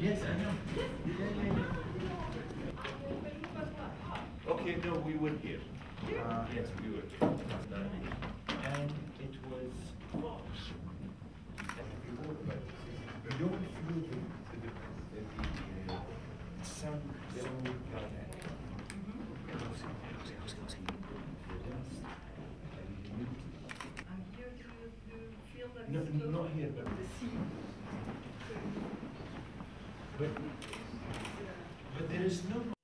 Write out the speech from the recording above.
Yes, I know. Okay, no, we were here. Yes, we were here. And it was. You don't feel the sound so Here you feel that no, it's close not here, but to the sea. but there is no